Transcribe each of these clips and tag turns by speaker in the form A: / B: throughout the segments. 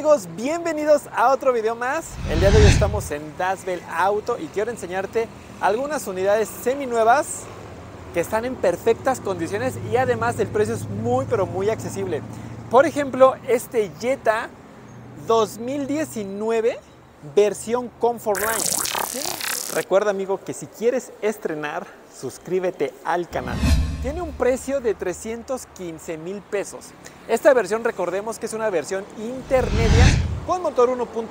A: amigos? Bienvenidos a otro video más. El día de hoy estamos en Dasbell Auto y quiero enseñarte algunas unidades seminuevas que están en perfectas condiciones y además el precio es muy accesible. Por ejemplo, este Jetta 2019 versión Comfortline. ¿Sí? Recuerda, amigo, que si quieres estrenar, suscríbete al canal. Tiene un precio de 315,000 pesos. Esta versión, recordemos que es una versión intermedia con motor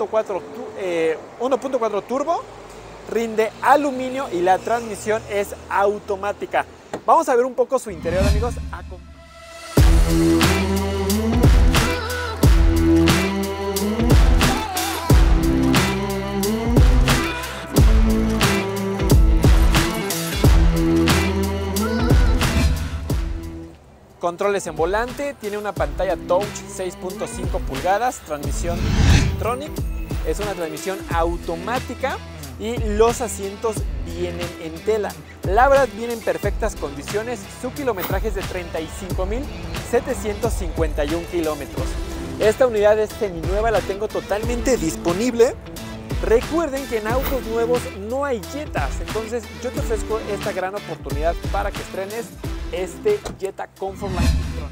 A: 1.4 turbo, rinde aluminio y la transmisión es automática. Vamos a ver un poco su interior, amigos. Controles en volante, tiene una pantalla touch 6.5 pulgadas, transmisión Tronic, es una transmisión automática y los asientos vienen en tela. La verdad viene en perfectas condiciones, su kilometraje es de 35,751 kilómetros. Esta unidad es seminueva, la tengo totalmente disponible. Recuerden que en autos nuevos no hay Jettas, entonces yo te ofrezco esta gran oportunidad para que estrenes este Jetta Comfortline e-tron.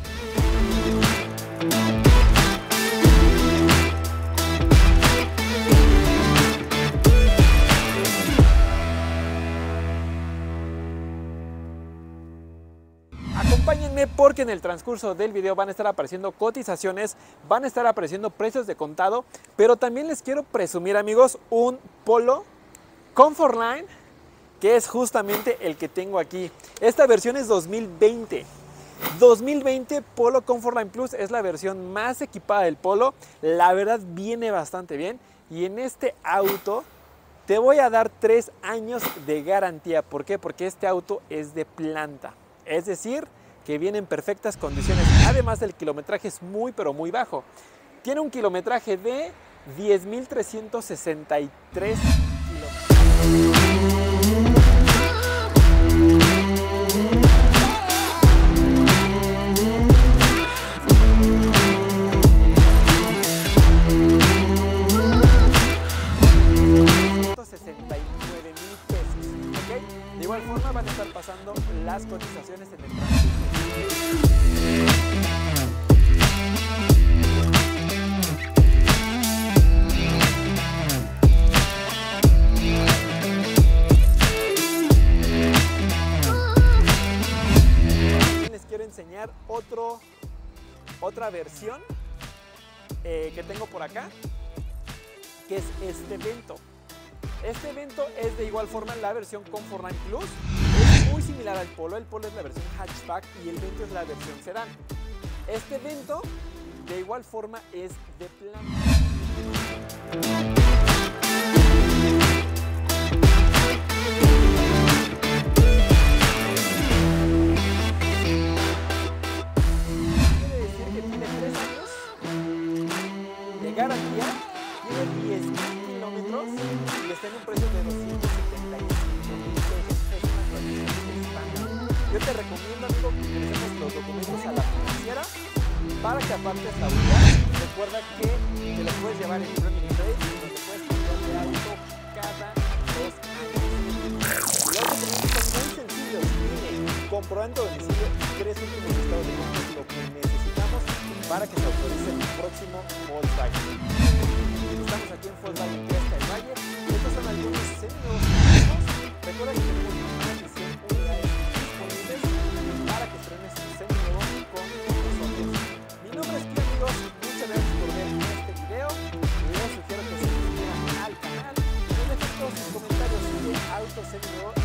A: Acompáñenme porque en el transcurso del video van a estar apareciendo cotizaciones, van a estar apareciendo precios de contado, pero también les quiero presumir, amigos, un Polo Comfortline, que es justamente el que tengo aquí. Esta versión es 2020. 2020 Polo Comfortline Plus es la versión más equipada del Polo. La verdad viene bastante bien. Y en este auto te voy a dar 3 años de garantía. ¿Por qué? Porque este auto es de planta. Es decir, que viene en perfectas condiciones. Además, el kilometraje es muy bajo. Tiene un kilometraje de 10,363 kilómetros. De igual forma van a estar pasando las cotizaciones en el transcurso. Les quiero enseñar otra versión que tengo por acá, que es este Vento. Este Vento es de igual forma la versión Comfortline Plus, es muy similar al Polo. El Polo es la versión hatchback y el Vento es la versión sedán. Este Vento de igual forma es de planta. Quiere decir que tiene 3 años de garantía, tiene 10,000 kilómetros y está en un precio de 275,000 pesos. Es una actualización estándar. Yo te recomiendo, amigo, que ingresemos los documentos a la financiera para que apartes la unidad. Recuerda que te lo puedes llevar en Premium Trade y te puedes cambiar de auto cada 2 años. Los documentos son muy sencillos. Tiene comprobante de domicilio y 3 últimos estados de cuenta, lo que necesitamos para que se autorice el próximo Volkswagen. Estamos aquí en Volkswagen Cresta del Valle. Estos son algunos seminuevos modelos. Recuerda que tenemos más de 100 unidades disponibles para que estrenes tu seminuevo con nosotros. Mi nombre es Kio, amigos. Muchas gracias por ver este video. Les sugiero que se suscriban al canal. Les dejen todos sus comentarios de auto seminuevo